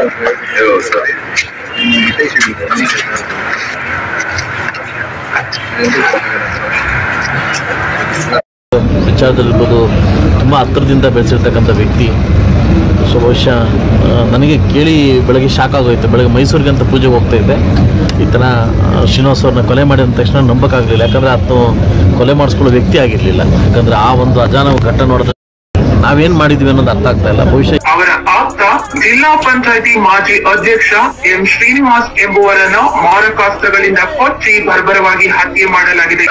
ವಿಚಾರದಲ್ಲಿರ್ಬೋದು ತುಂಬ ಹತ್ತಿರದಿಂದ ಬೆಳೆಸಿರ್ತಕ್ಕಂಥ ವ್ಯಕ್ತಿ. ಸೊ ಬಹುಶಃ ನನಗೆ ಕೇಳಿ ಬೆಳಗ್ಗೆ ಶಾಕ್ ಆಗೋಯ್ತು. ಬೆಳಗ್ಗೆ ಮೈಸೂರಿಗೆ ಅಂತ ಪೂಜೆಗೆ ಹೋಗ್ತಾ ಇದ್ದೆ, ಈ ಥರ ಶ್ರೀನಿವಾಸ್ ಅವ್ರನ್ನ ಕೊಲೆ ಮಾಡಿದ ತಕ್ಷಣ ನಂಬಕ್ಕಾಗಲಿಲ್ಲ. ಯಾಕಂದರೆ ಆತ ಕೊಲೆ ಮಾಡಿಸ್ಕೊಳ್ಳೋ ವ್ಯಕ್ತಿ ಆಗಿರಲಿಲ್ಲ. ಯಾಕಂದರೆ ಆ ಒಂದು ಅಜಾನವ ಘಟನೆ ನೋಡಿದ್ರೆ ನಾವೇನು ಮಾಡಿದ್ವಿ ಅನ್ನೋದು ಅರ್ಥ ಆಗ್ತಾ ಇಲ್ಲ. ಬಹುಶಃ ಅವರ ಆಪ್ತ ಜಿಲ್ಲಾ ಪಂಚಾಯಿತಿ ಮಾಜಿ ಅಧ್ಯಕ್ಷ ಎಂ ಶ್ರೀನಿವಾಸ್ ಎಂಬುವರನ್ನ ಮಾರಕಾಸ್ತ್ರಗಳಿಂದ ಕೊಚ್ಚಿ ಬರ್ಬರವಾಗಿ ಹತ್ಯೆ ಮಾಡಲಾಗಿದೆ.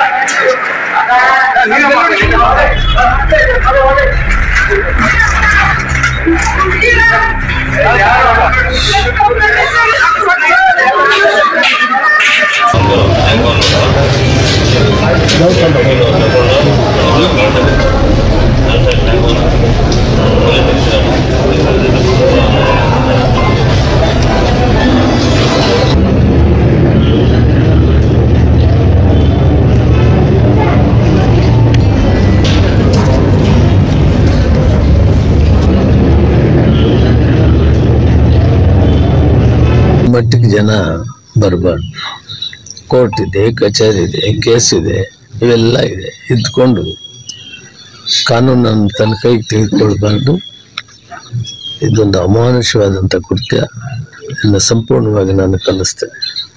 ಮಟ್ಟಿಗೆ ಜನ ಬರಬಾರ್ದು. ಕೋರ್ಟ್ ಇದೆ, ಕಚೇರಿ ಇದೆ, ಕೇಸ್ ಇದೆ, ಇವೆಲ್ಲ ಇದೆ. ಇದ್ಕೊಂಡು ಕಾನೂನನ್ನು ತನ್ನ ಕೈಗೆ ತೆಗೆದುಕೊಳ್ಬಾರ್ದು. ಇದೊಂದು ಅಮಾನುಷವಾದಂಥ ಕೃತ್ಯ ಎಂದು ಸಂಪೂರ್ಣವಾಗಿ ನಾನು ಕಲಿಸ್ತೇನೆ.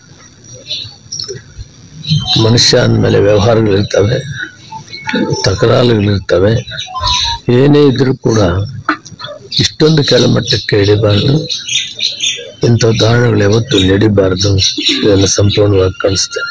ಮನುಷ್ಯ ಅಂದಮೇಲೆ ವ್ಯವಹಾರಗಳಿರ್ತವೆ, ತಕರಾರುಗಳಿರ್ತವೆ. ಏನೇ ಇದ್ರೂ ಕೂಡ ಇಷ್ಟೊಂದು ಕೆಳಮಟ್ಟಕ್ಕೆ ಇಳಿಬಾರ್ದು. ಇಂಥ ಉದಾಹರಣೆಗಳು ಯಾವತ್ತೂ ನಡಿಬಾರ್ದು. ಇದನ್ನು ಸಂಪೂರ್ಣವಾಗಿ ಕಾಣಿಸ್ತೇನೆ.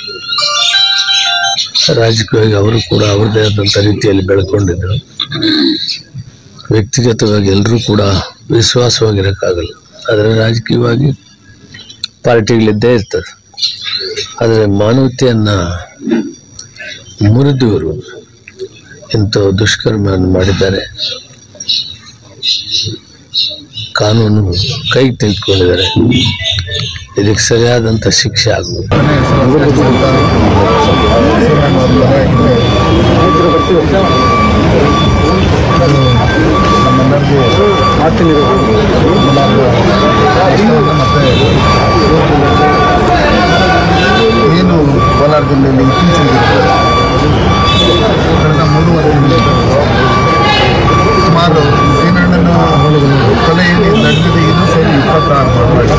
ರಾಜಕೀಯವಾಗಿ ಅವರು ಕೂಡ ಅವ್ರದ್ದೇ ಆದಂಥ ರೀತಿಯಲ್ಲಿ ಬೆಳ್ಕೊಂಡಿದ್ರು. ವ್ಯಕ್ತಿಗತವಾಗಿ ಎಲ್ಲರೂ ಕೂಡ ವಿಶ್ವಾಸವಾಗಿರೋಕ್ಕಾಗಲ್ಲ. ಆದರೆ ರಾಜಕೀಯವಾಗಿ ಪಾರ್ಟಿಗಳಿದ್ದೇ ಇರ್ತದೆ. ಆದರೆ ಮಾನವತೆಯನ್ನು ಮುರಿದವರು ಇಂಥ ದುಷ್ಕರ್ಮವನ್ನು ಮಾಡಿದ್ದಾರೆ. ಕಾನೂನು ಕೈಗೆ ತೆಗೆದುಕೊಂಡಿದ್ದಾರೆ. ಇದಕ್ಕೆ ಸರಿಯಾದಂಥ ಶಿಕ್ಷೆ ಆಗುವುದು. ಏನು ಕೋಲಾರ ಜಿಲ್ಲೆಯಲ್ಲಿ ಇತ್ತೀಚೆಗೆ ಕಳೆದ 3 ವರ್ಷದಿಂದ ಸುಮಾರು ಸೀನಣ್ಣನ ಕೊಲೆಯಲ್ಲಿ ನಡೆದಿದೆ. ಇದು ಸೇರಿ 26 ಮಾಡಿ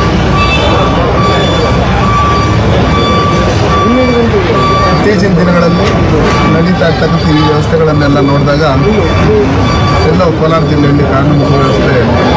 ಇತ್ತೀಚಿನ ದಿನಗಳಲ್ಲಿ ನಡೀತಾ ಇರ್ತಕ್ಕಂಥ ಈ ವ್ಯವಸ್ಥೆಗಳನ್ನೆಲ್ಲ ನೋಡಿದಾಗ ಎಲ್ಲೋ ಕೋಲಾರ ಜಿಲ್ಲೆಯಲ್ಲಿ ಕಾನೂನು ಸುವ್ಯವಸ್ಥೆ